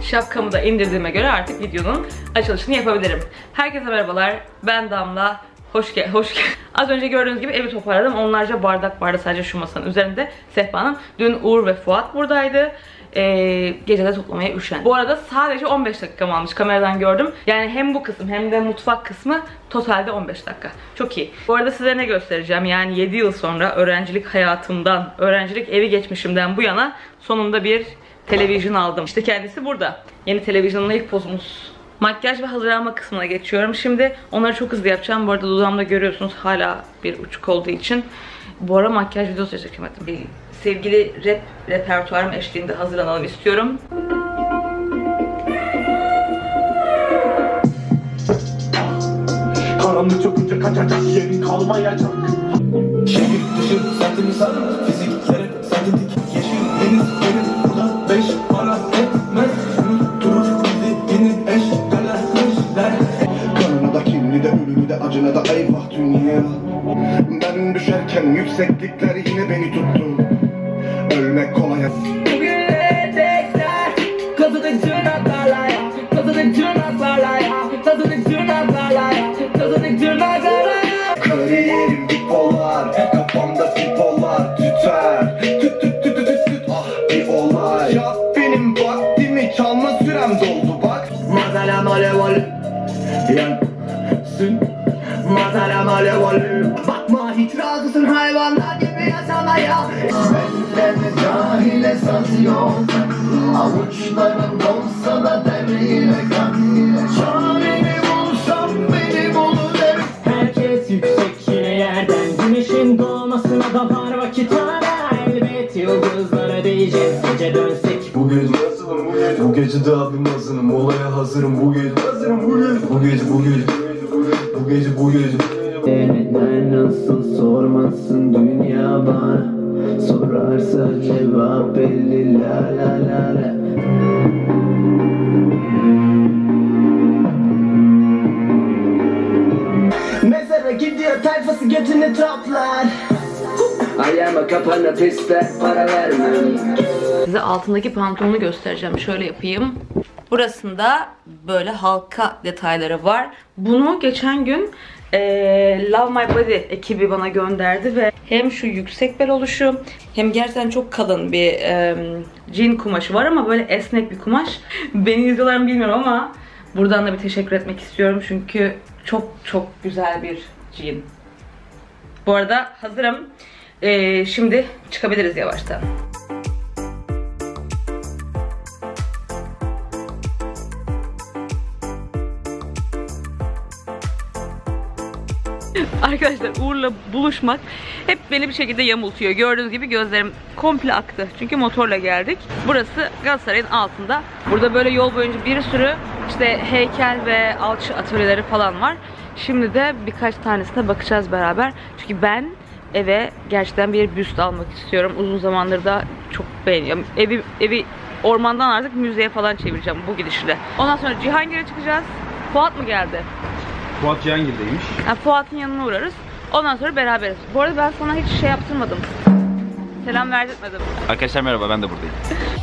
Şapkamı da indirdiğime göre artık videonun açılışını yapabilirim. Herkese merhabalar. Ben Damla. Hoş gel. Az önce gördüğünüz gibi evi toparladım. Onlarca bardak vardı sadece şu masanın üzerinde. Sehpanın. Dün Uğur ve Fuat buradaydı. Gecede toplamaya üşen. Bu arada sadece 15 dakikam almış, kameradan gördüm. Yani hem bu kısım hem de mutfak kısmı totalde 15 dakika. Çok iyi. Bu arada size ne göstereceğim? Yani 7 yıl sonra öğrencilik hayatımdan, öğrencilik evi geçmişimden bu yana sonunda bir televizyon aldım. İşte kendisi burada. Yeni televizyonun ilk pozumuz. Makyaj ve hazırlanma kısmına geçiyorum. Şimdi onları çok hızlı yapacağım. Bu arada dudağımda görüyorsunuz hala bir uçuk olduğu için. Bu ara makyaj videosu çekemedim. Sevgili rap repertuarım eşliğinde hazırlanalım istiyorum. Karanlık çökünce kaçacak yerin kalmayacak. Şehir dışı sertimi sarı fiziklere sentetik yeşil deniz yerin burada 5 para etmez. Durur bildiğini eşdelenmişler. Kanını da kinini de ölümü de acını da eyvah dünya. Ben düşerken yükseklikler yine beni tuttu. Ölmek kolay. Kazanın tırnaklarla ya, kazanın tırnaklarla ya, kazanın tırnaklarla ya, kazanın tırnaklarla ya. Kariyerim bipolar, kafamda bipolar tüter. Tüt tüt tüt tüt tüt ah bir olay. Ya benim vaktimi çalma sürem doldu bak. Mazalem alev alev yansın. Mazalem alev alev. Bakma hiç razısın hayvanlar gibi yaşamaya. Ellerine cahil esansiyon. Avuçlarım donsa da devriyle kan. Çareni bulsam beni bulur derim. Herkes yüksek yine yerden. Güneşin doğmasına da var vakit hala. Elbet yıldızlara değeceğiz gece dönsek. Bu gece nasılım bu gece? Bu gece daha bir mazınım. Olaya hazırım bu gece. Hazırım bu gece. Bu gece bu gece. Bu gece bu gece. Neden nasıl sormasın dünya bana. Sorarsa cevap belli la la la la. Mezara gidiyor tayfası götünü toplar. Ayağıma kapana piste para vermem. Size altındaki pantolonu göstereceğim. Şöyle yapayım. Burasında böyle halka detayları var. Bunu geçen gün Love My Body ekibi bana gönderdi ve hem şu yüksek bel oluşu hem gerçekten çok kalın bir jean kumaşı var ama böyle esnek bir kumaş. Beni izliyorlar mı bilmiyorum ama buradan da bir teşekkür etmek istiyorum çünkü çok güzel bir jean. Bu arada hazırım. Şimdi çıkabiliriz yavaştan. Arkadaşlar Uğur'la buluşmak hep beni bir şekilde yamultuyor. Gördüğünüz gibi gözlerim komple aktı. Çünkü motorla geldik. Burası Galatasaray'ın altında. Burada böyle yol boyunca bir sürü işte heykel ve alçı atölyeleri falan var. Şimdi de birkaç tanesine bakacağız beraber. Çünkü ben eve gerçekten bir büst almak istiyorum. Uzun zamandır da çok beğeniyorum. Evi ormandan artık müzeye falan çevireceğim bu gidişle. Ondan sonra Cihangir'e çıkacağız. Fuat mı geldi? Fuat Cihangir'deymiş. Yani Fuat'ın yanına uğrarız. Ondan sonra beraberiz. Bu arada ben sana hiç şey yaptırmadım. Selam verdirtmedim. Arkadaşlar merhaba, ben de buradayım.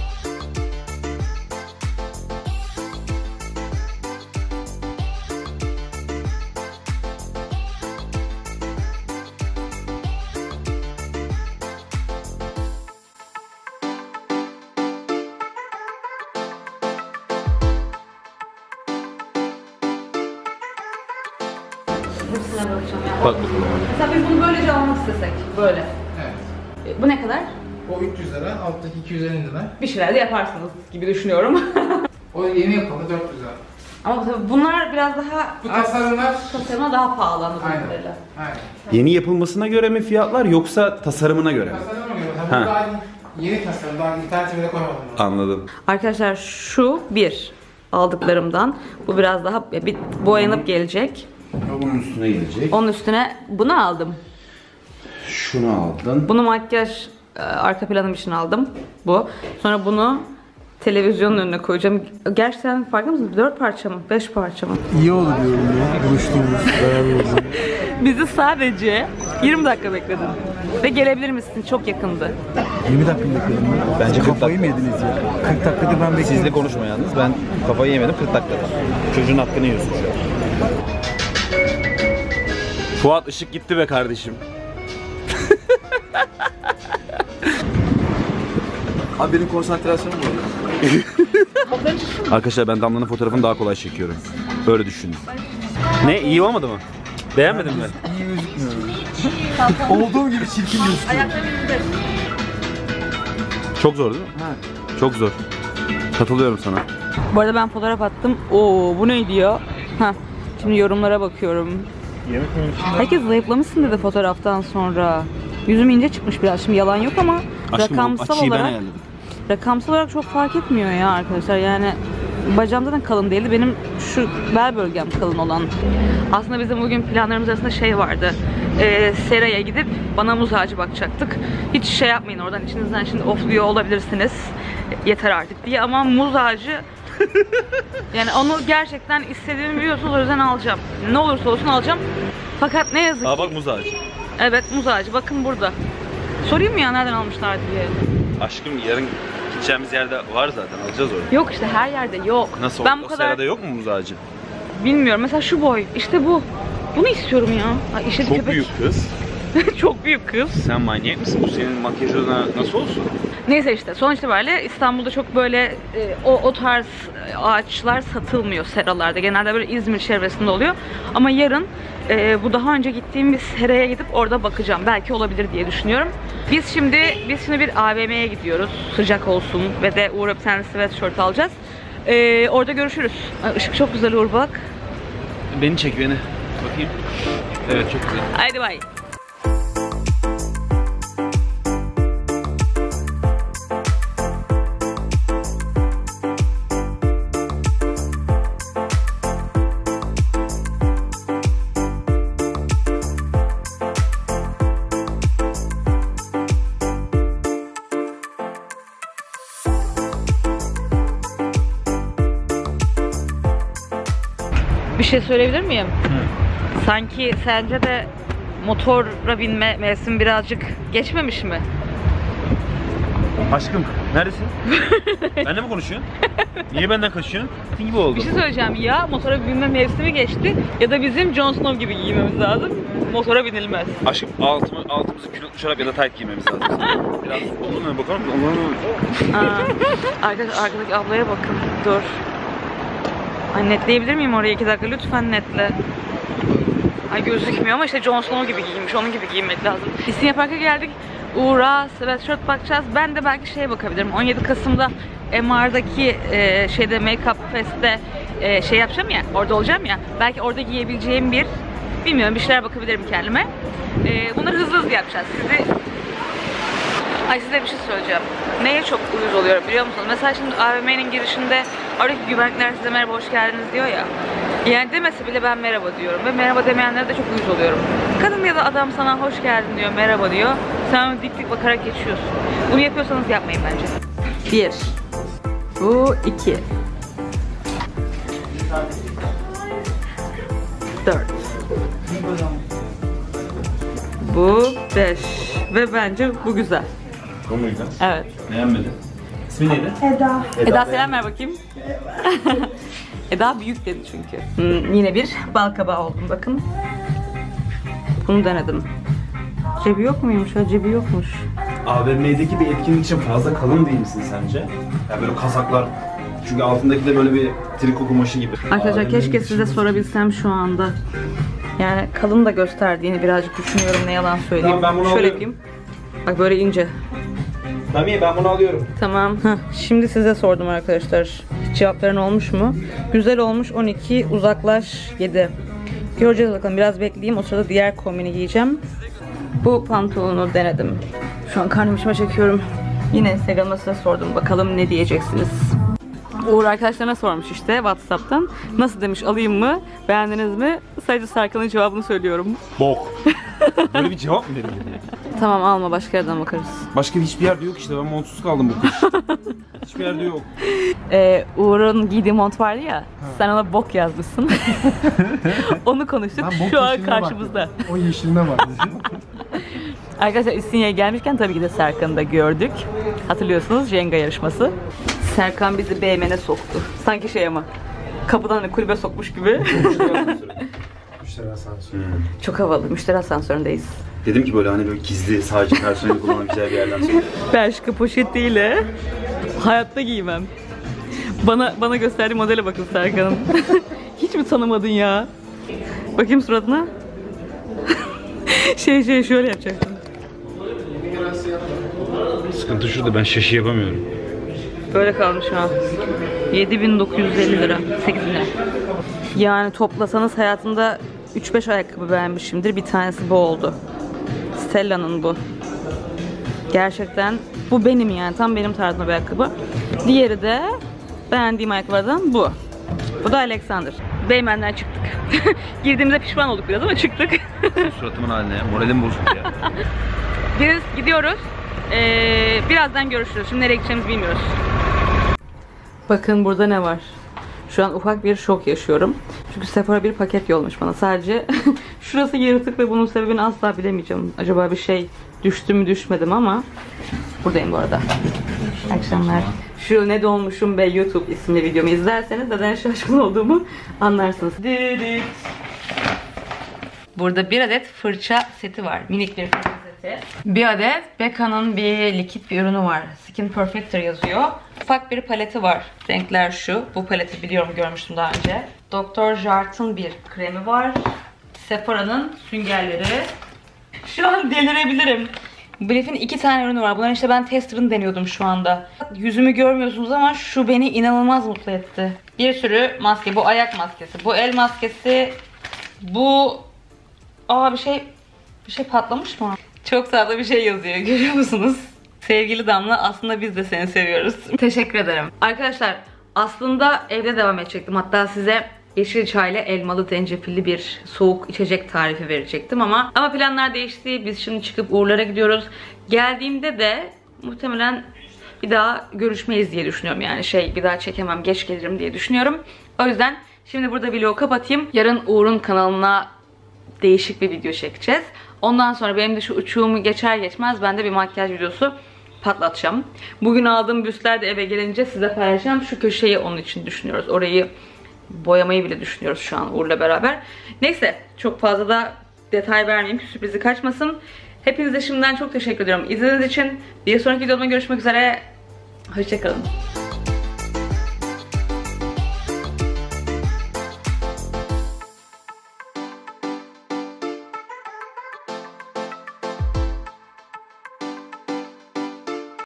Hepsine bakacağım ya. Bak bakalım. Mesela biz bunu böylece almak istesek. Böyle. Evet. Bu ne kadar? O 300 lira, alttaki 250 lira. Bir şeyler de yaparsınız gibi düşünüyorum. O yeni yapımı 400 lira. Ama tabii bunlar biraz daha... Bu tasarımlar... Tasarımına daha pahalı anladığım Aynen. kadarıyla. Aynen. Yeni yapılmasına göre mi fiyatlar yoksa tasarımına göre mi? Tasarıma göre. Ha. Tabii daha yeni tasarım, daha internete bile koymadım bunu. Anladım. Arkadaşlar şu bir aldıklarımdan. Bu biraz daha bir boyanıp gelecek. Bunun üstüne gelecek. Onun üstüne bunu aldım. Şunu aldın. Bunu makyaj arka planım için aldım. Bu. Sonra bunu televizyonun önüne koyacağım. Gerçekten farkında mısınız? 4 parça mı? 5 parça mı? İyi oldu diyorum ya. Buluştuğumuz beraber. Bizi sadece 20 dakika bekledin. Ve gelebilir misin? Çok yakındı. 20 dakika bekledim ben. Bence 40 kafayı mı dakika. yediniz ya? 40 dakikadır ben bekliyorum. Sizle konuşma yalnız. Ben kafayı yemedim 40 dakikada. Çocuğun hakkını yiyorsun şu an. Fuat ışık gitti be kardeşim. Abi benim konsantrasyonum var. Arkadaşlar ben Damla'nın fotoğrafını daha kolay çekiyorum. Öyle düşünün. Ne? İyi olmadı mı? Beğenmedin mi? İyi gözükmüyorum. Olduğum gibi çirkin gözüküyor. Çok zor değil mi? Ha. Çok zor. Katılıyorum sana. Bu arada ben fotoğraf attım. Oo bu neydi ya? Heh. Şimdi yorumlara bakıyorum. Herkes zayıflamışsın dedi fotoğraftan sonra. Yüzüm ince çıkmış biraz. Şimdi yalan yok ama Aşkım, rakamsal açıyı ben olarak ayarladım. rakamsal olarak çok fark etmiyor ya arkadaşlar. Yani bacağım zaten kalın değildi. Benim şu bel bölgem kalın olan. Aslında bizim bugün planlarımız arasında şey vardı. Seraya gidip bana muz ağacı bakacaktık. Hiç şey yapmayın oradan içinizden şimdi ofluyor olabilirsiniz. Yeter artık diye ama muz ağacı yani onu gerçekten istediğimi biliyorsunuz o yüzden alacağım. Ne olursa olsun alacağım. Fakat ne yazık ki. Aa bak muz ağacı. Evet muz ağacı bakın burada. Sorayım mı ya nereden almışlar diye. Aşkım yarın gideceğimiz yerde var zaten. Alacağız orada. Yok işte her yerde yok. Nasıl? Ben o bu kadar serada yok mu muz ağacı? bilmiyorum. Mesela şu boy. İşte bu. Bunu istiyorum ya. Ay, işte Çok köpek. büyük kız. Çok büyük kız. Sen manyak mısın? Bu senin makyajına nasıl olsun? Neyse işte sonuç itibariyle İstanbul'da çok böyle o tarz ağaçlar satılmıyor seralarda. Genelde böyle İzmir çevresinde oluyor. Ama yarın bu daha önce gittiğim bir seraya gidip orada bakacağım. Belki olabilir diye düşünüyorum. Biz şimdi bir AVM'ye gidiyoruz. Sıcak olsun ve de Uğur'a bir tane sweatshirt alacağız. Orada görüşürüz. Ay, ışık çok güzel Uğur bak. Beni çek beni. Bakayım. Evet çok güzel. Haydi bay. Bir şey söyleyebilir miyim? Sanki sence de motora binme mevsimi birazcık geçmemiş mi? Aşkım neredesin? Benimle mi konuşuyorsun? Niye benden kaçıyorsun? Gibi Bir oldu. şey söyleyeceğim ya motora binme mevsimi geçti ya da bizim Jon Snow gibi giymemiz lazım. Motora binilmez. Aşkım altımızı külotlu çorap ya da tayt giymemiz lazım. Biraz olur mu? Bakar mısın? Olur mu? Arkadaki ablaya bakın. Dur. Ay netleyebilir miyim orayı 2 dakika? Lütfen netle. Ay gözükmüyor ama işte Jon Snow gibi giymiş. Onun gibi giyinmek lazım. İstinye Park'a geldik. Uğur'a sweatshirt bakacağız. Ben de belki şeye bakabilirim. 17 Kasım'da MR'daki şeyde Make Up Fest'te şey yapacağım ya. Orada olacağım ya. Belki orada giyebileceğim bilmiyorum bir şeyler bakabilirim kendime. Bunları hızlı hızlı yapacağız. Size bir şey söyleyeceğim. Neye çok uyuz oluyorum biliyor musunuz? Mesela şimdi AVM'nin girişinde oradaki güvenlikler size merhaba hoş geldiniz diyor ya. Yani demese bile ben merhaba diyorum ve merhaba demeyenlere de çok uyuz oluyorum. Kadın ya da adam sana hoş geldin diyor, merhaba diyor. Sen dik dik bakarak geçiyorsun. Bunu yapıyorsanız yapmayın bence. 1. Bu 2. 4. Bu 5. Ve bence bu güzel. Bu muydu? Evet. Beğenmedin. İsmi neydi? Eda selam ver bakayım. Eda büyük dedi çünkü. Yine bir bal kabağı oldum bakın. Bunu denedim. Cebi yok muymuş? Ya cebi yokmuş. AVM'deki bir etkinlik için fazla kalın değil misin sence? Ya böyle kazaklar. Çünkü altındaki de böyle bir triko kumaşı gibi. Arkadaşlar keşke size sorabilsem şu anda. Yani kalın da gösterdiğini birazcık düşünüyorum ne yalan söyleyeyim. Tamam, ben bunu Şöyle alıyorum. yapayım. Bak böyle ince. Tamam iyi ben bunu alıyorum. Tamam. Şimdi size sordum arkadaşlar. Cevapların olmuş mu? Güzel olmuş 12, uzaklaş 7. Göreceğiz bakalım. Biraz bekleyeyim. O sırada diğer kombini giyeceğim. Bu pantolonu denedim. Şu an karnım içime çekiyorum. Yine Instagram'da size sordum. Bakalım ne diyeceksiniz. Uğur arkadaşlarına sormuş işte WhatsApp'tan. Nasıl demiş alayım mı? Beğendiniz mi? Sadece Serkan'ın cevabını söylüyorum. Bok. Böyle bir cevap mı verin? Tamam alma başka yerden bakarız. Başka hiçbir yerde yok işte ben montsuz kaldım bu kış. Hiçbir yerde yok. Uğur'un giydiği mont vardı ya. Sen ona bok yazmışsın. Onu konuştuk. Ben bok Şu an yeşiline karşımızda. baktım. O yeşiline var. Arkadaşlar İstinye'ye gelmişken tabii ki de Serkan'ı da gördük. Hatırlıyorsunuz Jenga yarışması. Serkan bizi BM'ne soktu. Sanki şey ama kapıdan hani kulübe sokmuş gibi. Müşteri asansörü. Çok havalı. Müşteri asansöründeyiz. Dedim ki böyle hani böyle gizli sadece personeli kullanabileceği bir yerden sonra. Belçika poşetiyle hayatta giymem. Bana gösterdiği modele bakın Serkan'ın. Hiç mi tanımadın ya? Bakayım suratına. Şöyle yapacaktım. Sıkıntı şurada, ben şaşı yapamıyorum. Böyle kalmış şu an. 7.950 lira. 8.000 lira. Yani toplasanız hayatımda 3-5 ayakkabı beğenmişimdir. Bir tanesi bu oldu. Stella'nın bu. Gerçekten bu benim yani. Tam benim tarzımda bir ayakkabı. Diğeri de beğendiğim ayakkabılardan bu. Bu da Alexander. Beymen'den çıktık. Girdiğimizde pişman olduk biraz ama çıktık. Suratımın haline ya. Moralim bozuldu ya. Biz gidiyoruz. Birazdan görüşürüz. Şimdi nereye gideceğimizi bilmiyoruz. Bakın burada ne var? Şu an ufak bir şok yaşıyorum. Çünkü Sephora bir paket yollamış bana. Sadece şurası yırtık ve bunun sebebini asla bilemeyeceğim. Acaba bir şey düştü mü düşmedim ama buradayım bu arada. Akşamlar. Şu Ne Dolmuşum Be YouTube isimli videomu izlerseniz neden şaşkın olduğumu anlarsınız. Burada bir adet fırça seti var. Minik bir fırça seti. Bir adet Becca'nın bir likit bir ürünü var. Skin Perfector yazıyor. Ufak bir paleti var. Renkler şu. Bu paleti biliyorum, görmüştüm daha önce. Dr. Jart'ın bir kremi var. Sephora'nın süngerleri. Şu an delirebilirim. Bliff'in 2 tane ürünü var. Bunların işte ben tester'ını deniyordum şu anda. Yüzümü görmüyorsunuz ama şu beni inanılmaz mutlu etti. Bir sürü maske. Bu ayak maskesi. Bu el maskesi. Bu... bir şey patlamış mı? Çok tatlı bir şey yazıyor. Görüyor musunuz? Sevgili Damla, aslında biz de seni seviyoruz. Teşekkür ederim. Arkadaşlar aslında evde devam edecektim. Hatta size yeşil çayla elmalı zencefilli bir soğuk içecek tarifi verecektim ama planlar değişti. Biz şimdi çıkıp Uğurlar'a gidiyoruz. Geldiğimde de muhtemelen bir daha görüşmeyiz diye düşünüyorum. Yani bir daha çekemem, geç gelirim diye düşünüyorum. O yüzden şimdi burada vlogu kapatayım. Yarın Uğur'un kanalına değişik bir video çekeceğiz. Ondan sonra benim de şu uçuğumu geçer geçmez ben de bir makyaj videosu patlatacağım. Bugün aldığım büstler de eve gelince size paylaşacağım. Şu köşeyi onun için düşünüyoruz. Orayı boyamayı bile düşünüyoruz şu an Uğur'la beraber. Neyse, çok fazla da detay vermeyeyim ki sürprizi kaçmasın. Hepinize şimdiden çok teşekkür ediyorum İzlediğiniz için. Bir sonraki videomda görüşmek üzere. Hoşçakalın.